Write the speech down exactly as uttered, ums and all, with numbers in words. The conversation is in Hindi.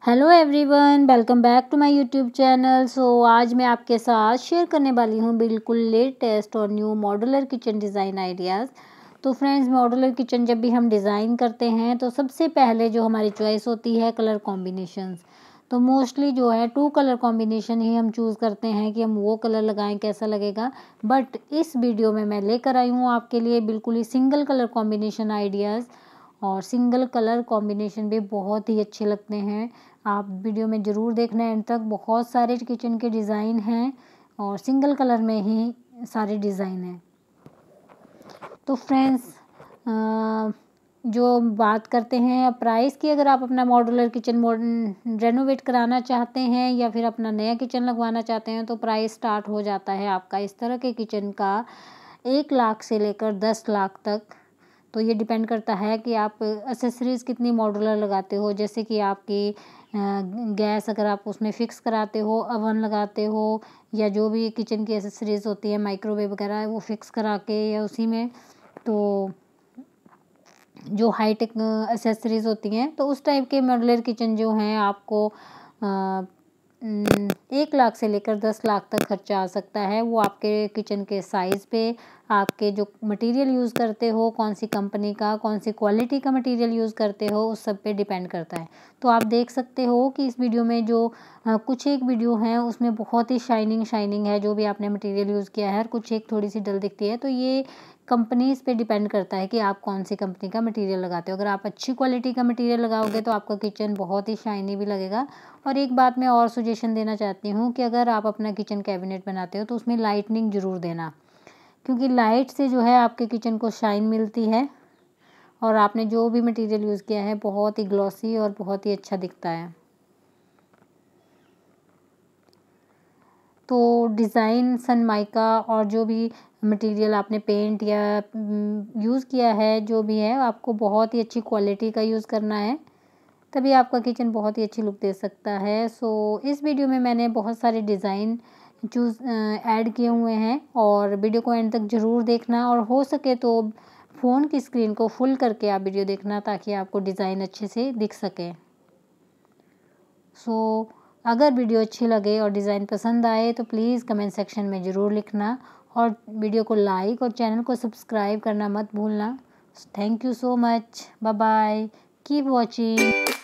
Hello everyone, welcome back to my YouTube channel. So आज मैं आपके साथ शेयर करने वाली हूँ बिल्कुल लेटेस्ट और new modular kitchen design ideas. तो फ्रेंड्स, मॉड्यूलर किचन जब भी हम डिज़ाइन करते हैं तो सबसे पहले जो हमारी चॉइस होती है कलर कॉम्बिनेशंस। तो मोस्टली जो है टू कलर कॉम्बिनेशन ही हम चूज़ करते हैं कि हम वो कलर लगाएं कैसा लगेगा। बट इस वीडियो में मैं लेकर आई हूँ आपके लिए बिल्कुल ही सिंगल कलर कॉम्बिनेशन आइडियाज़, और सिंगल कलर कॉम्बिनेशन भी बहुत ही अच्छे लगते हैं। आप वीडियो में ज़रूर देखना एंड तक। बहुत सारे किचन के डिज़ाइन हैं और सिंगल कलर में ही सारे डिज़ाइन हैं। तो फ्रेंड्स, जो बात करते हैं प्राइस की, अगर आप अपना मॉड्यूलर किचन मॉडर्न रेनोवेट कराना चाहते हैं या फिर अपना नया किचन लगवाना चाहते हैं तो प्राइस स्टार्ट हो जाता है आपका इस तरह के किचन का एक लाख से लेकर दस लाख तक। तो ये डिपेंड करता है कि आप एसेसरीज़ कितनी मॉड्यूलर लगाते हो, जैसे कि आपकी गैस अगर आप उसमें फ़िक्स कराते हो, अवन लगाते हो, या जो भी किचन की एसेसरीज़ होती है माइक्रोवेव वगैरह वो फ़िक्स करा के या उसी में, तो जो हाईटेक एसेसरीज़ होती हैं तो उस टाइप के मॉड्यूलर किचन जो हैं आपको आ, एक लाख से लेकर दस लाख तक खर्चा आ सकता है। वो आपके किचन के साइज़ पे, आपके जो मटेरियल यूज़ करते हो, कौन सी कंपनी का, कौन सी क्वालिटी का मटेरियल यूज़ करते हो, उस सब पे डिपेंड करता है। तो आप देख सकते हो कि इस वीडियो में जो आ, कुछ एक वीडियो हैं उसमें बहुत ही शाइनिंग शाइनिंग है जो भी आपने मटेरियल यूज़ किया है, और कुछ एक थोड़ी सी डल दिखती है। तो ये कंपनीज़ पे डिपेंड करता है कि आप कौन सी कंपनी का मटेरियल लगाते हो। अगर आप अच्छी क्वालिटी का मटेरियल लगाओगे तो आपका किचन बहुत ही शाइनी भी लगेगा। और एक बात मैं और सजेशन देना चाहती हूँ कि अगर आप अपना किचन कैबिनेट बनाते हो तो उसमें लाइटनिंग ज़रूर देना, क्योंकि लाइट से जो है आपके किचन को शाइन मिलती है और आपने जो भी मटेरियल यूज़ किया है बहुत ही ग्लॉसी और बहुत ही अच्छा दिखता है। तो डिज़ाइन सनमाइका और जो भी मटेरियल आपने पेंट या यूज़ किया है, जो भी है आपको बहुत ही अच्छी क्वालिटी का यूज़ करना है, तभी आपका किचन बहुत ही अच्छी लुक दे सकता है। सो इस वीडियो में मैंने बहुत सारे डिज़ाइन चूज़ ऐड किए हुए हैं, और वीडियो को एंड तक ज़रूर देखना, और हो सके तो फ़ोन की स्क्रीन को फुल करके आप वीडियो देखना ताकि आपको डिज़ाइन अच्छे से दिख सके। सो अगर वीडियो अच्छी लगे और डिज़ाइन पसंद आए तो प्लीज़ कमेंट सेक्शन में ज़रूर लिखना, और वीडियो को लाइक और चैनल को सब्सक्राइब करना मत भूलना। Thank you so much. Bye bye. Keep watching.